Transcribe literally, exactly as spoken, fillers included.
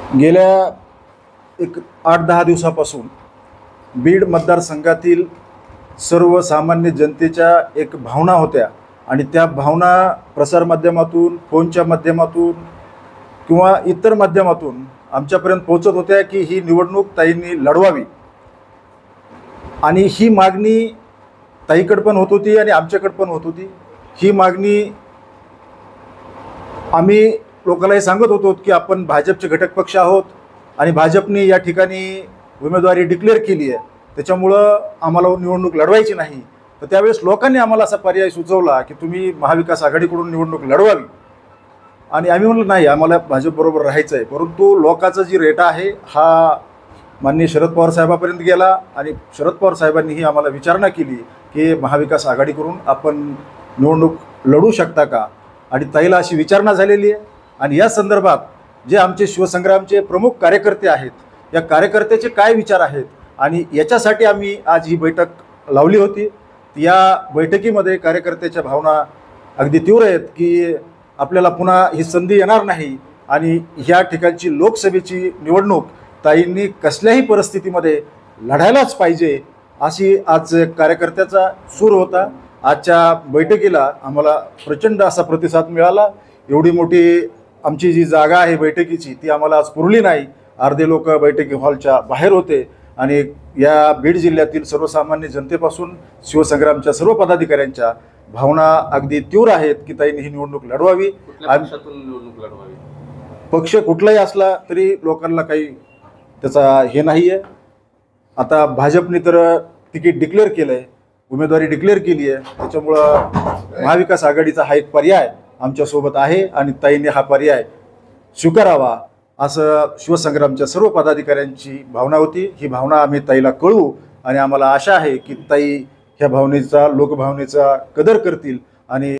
गेल्या एक आठ दहा दिवसापासून बीड मतदारसंघातील सर्वसामान्य जनतेच्या एक भावना होत्या आणि त्या भावना प्रसारमाध्यमातून, फोनच्या माध्यमातून किंवा इतर माध्यमातून आमच्यापर्यंत पोहोचत होत्या की ही निवडणूक ताईंनी लढवावी आणि ही मागणी ताईकडे पण होत होती आणि आमच्याकडे पण होत होती। ही मागणी आम्ही लोकांनाही सांगत होतो की आपण भाजपचे घटक पक्ष आहोत आणि भाजपने या ठिकाणी उमेदवारी डिक्लेअर केली आहे, त्याच्यामुळं आम्हाला निवडणूक लढवायची नाही। तर त्यावेळेस लोकांनी आम्हाला असा पर्याय सुचवला की तुम्ही महाविकास आघाडीकडून निवडणूक लढवावी आणि आम्ही म्हणलं नाही, आम्हाला भाजपबरोबर राहायचं आहे। परंतु लोकांचा जी रेटा आहे हा माननीय शरद पवार साहेबांपर्यंत गेला आणि शरद पवार साहेबांनीही आम्हाला विचारणा केली की महाविकास आघाडीकडून आपण निवडणूक लढू शकता का, आणि ताईला अशी विचारणा झालेली आहे। आणि या संदर्भात जे आमचे शिवसंग्रामचे प्रमुख कार्यकर्ते आहेत, या कार्यकर्त्याचे काय विचार आहेत आणि याच्यासाठी आम्ही आज ही बैठक लावली होती। या बैठकीमध्ये कार्यकर्त्याच्या भावना अगदी तीव्र आहेत की आपल्याला पुन्हा ही संधी येणार नाही आणि ह्या ठिकाणची लोकसभेची निवडणूक ताईंनी कसल्याही परिस्थितीमध्ये लढायलाच पाहिजे, अशी आज कार्यकर्त्याचा सूर होता। आजच्या बैठकीला आम्हाला प्रचंड असा प्रतिसाद मिळाला। एवढी मोठी आमची जी जागा आहे बैठकीची ती आम्हाला आज पुरली नाही। अर्धे लोक बैठकी हॉलच्या बाहेर होते आणि या बीड जिल्ह्यातील सर्वसामान्य जनतेपासून शिवसंग्रामच्या सर्व पदाधिकाऱ्यांच्या भावना अगदी तीव्र आहेत की ताईंनी ही निवडणूक लढवावी। निवडणूक लढवावी पक्ष कुठलाही असला तरी लोकांना काही त्याचा हे नाही आहे। आता भाजपने तर तिकीट डिक्लेअर केलं आहे, उमेदवारी डिक्लेअर केली आहे, त्याच्यामुळं महाविकास आघाडीचा हा एक पर्याय आमच्यासोबत आहे आणि ताईंनी हा पर्याय स्वीकारावा असं शिवसंग्रामच्या सर्व पदाधिकाऱ्यांची भावना होती। ही भावना आम्ही ताईला कळवू आणि आम्हाला आशा आहे की ताई ह्या भावनेचा, लोकभावनेचा कदर करतील आणि